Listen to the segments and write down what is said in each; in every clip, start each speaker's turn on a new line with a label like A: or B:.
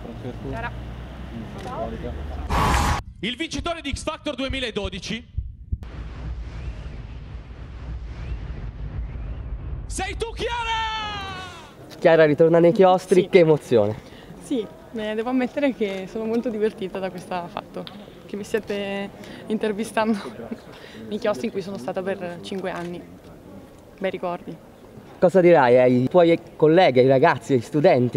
A: Il vincitore di X Factor 2012 sei tu, Chiara!
B: Chiara ritorna nei chiostri,
C: Sì.
B: Che emozione.
C: Sì, devo ammettere che sono molto divertita da questo fatto, che mi state intervistando nei chiostri in cui sono stata per 5 anni. Bei ricordi.
B: Cosa dirai ai tuoi colleghi, ai ragazzi, ai studenti?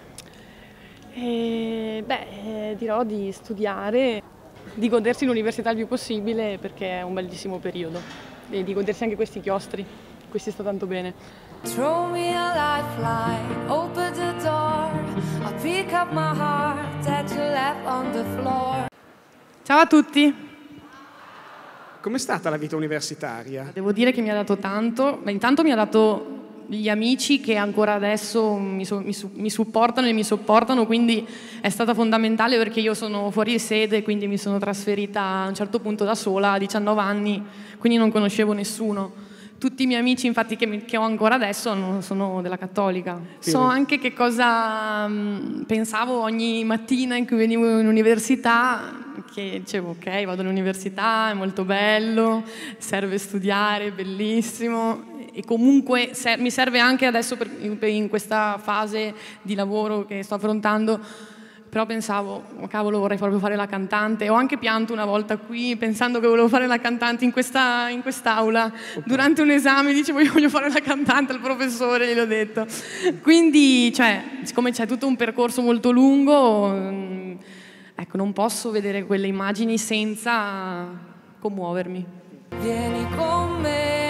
C: Dirò di studiare, di godersi l'università il più possibile perché è un bellissimo periodo e di godersi anche questi chiostri, qui si sta tanto bene.
D: Throw me a lifeline, open the door. I'll pick up my heart that you left on the floor.
E: Ciao a tutti!
F: Com'è stata la vita universitaria?
E: Devo dire che mi ha dato tanto, ma intanto mi ha dato gli amici che ancora adesso mi supportano e mi sopportano, quindi è stata fondamentale perché io sono fuori sede, quindi mi sono trasferita a un certo punto da sola a 19 anni, quindi non conoscevo nessuno. Tutti i miei amici infatti che ho ancora adesso sono della Cattolica. So anche che cosa pensavo ogni mattina in cui venivo in università, che dicevo ok, vado all'università, è molto bello, serve studiare, è bellissimo e comunque mi serve anche adesso in questa fase di lavoro che sto affrontando. Però pensavo, oh, cavolo, vorrei proprio fare la cantante. Ho anche pianto una volta qui pensando che volevo fare la cantante in quest'aula. Durante un esame dicevo io voglio fare la cantante al professore, gliel'ho detto. Quindi, siccome c'è tutto un percorso molto lungo, ecco, non posso vedere quelle immagini senza commuovermi.
D: Vieni con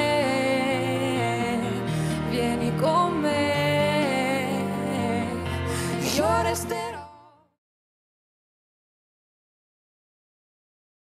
D: me, vieni con me. Io resterò.